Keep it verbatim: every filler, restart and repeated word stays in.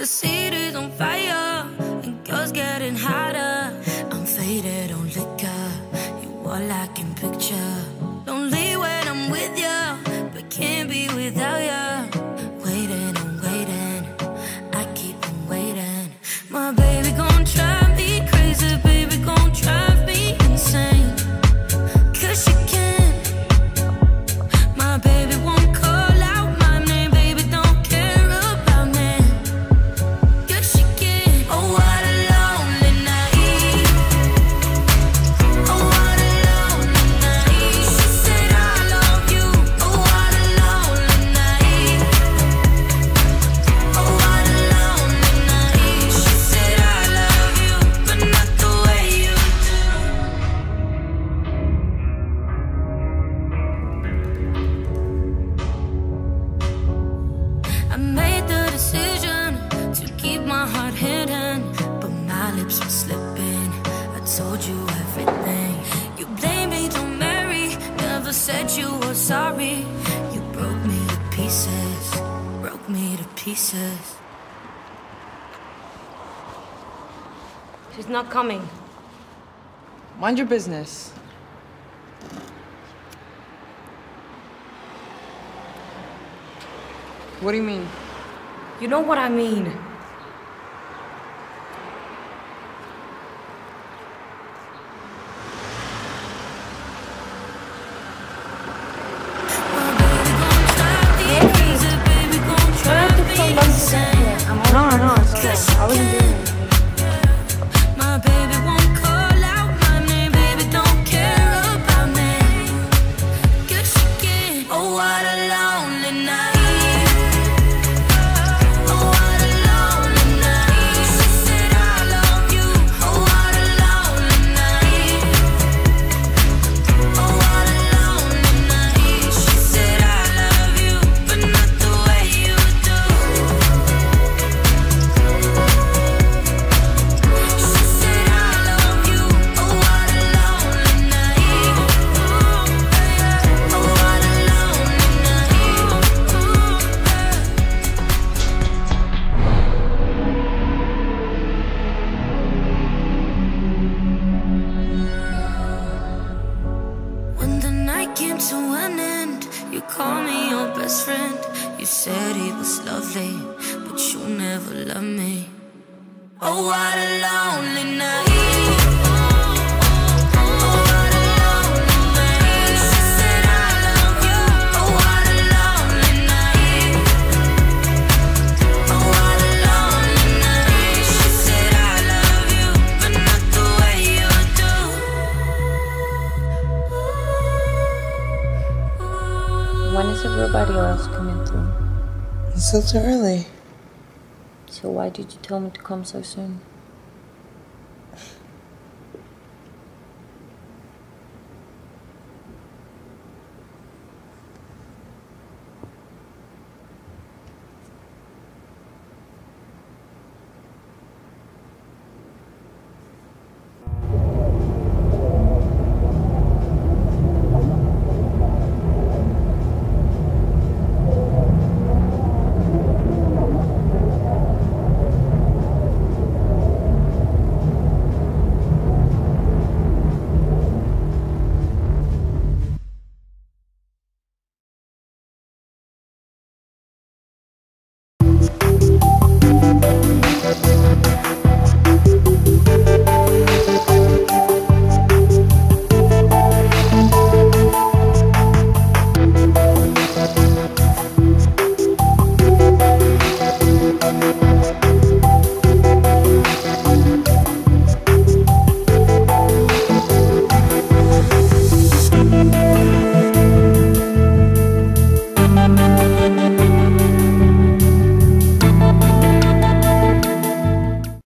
The city is on fire and girls getting hotter. I'm faded on liquor, you all I can picture. Lonely when I'm with ya, but can't be without ya. Waiting and waiting, I keep on waiting. My baby gon' drive me crazy, baby gon' drive me insane. Cause she can. My baby won't call out my name, baby don't care about me. Cause she can. Oh, what a lonely night. Oh, what a lonely night. She said I love you. Oh, what a lonely night. Oh, what a lonely night. She said I love you, but not the way you do. I made the decision to keep my heart hidden, but my lips were slipping. I told you everything. You blamed me, don't marry. Never said you were sorry. You broke me to pieces, broke me to pieces. She's not coming. Mind your business. What do you mean? You know what I mean. No, no, no, it's cool. I wasn't doing it. My baby won't call out my name, baby don't care about me. Cause she can. Oh, what a lonely night. Oh, what a lonely night. She said I love you. Oh, what a lonely night. Oh, what a lonely night. She said I love you, but not the way you do. She said I love you. Oh, what a lonely night. Oh, what a lonely night. When the night came to an end, you called me your best friend. You said he was lovely, but you never loved me. Oh, what a lonely night. Oh, what a lonely night. She said I love you. Oh, what a lonely night. Oh, what a lonely night. She said I love you, but not the way you do. When is everybody else coming through? It's still too early. So why did you tell me to come so soon?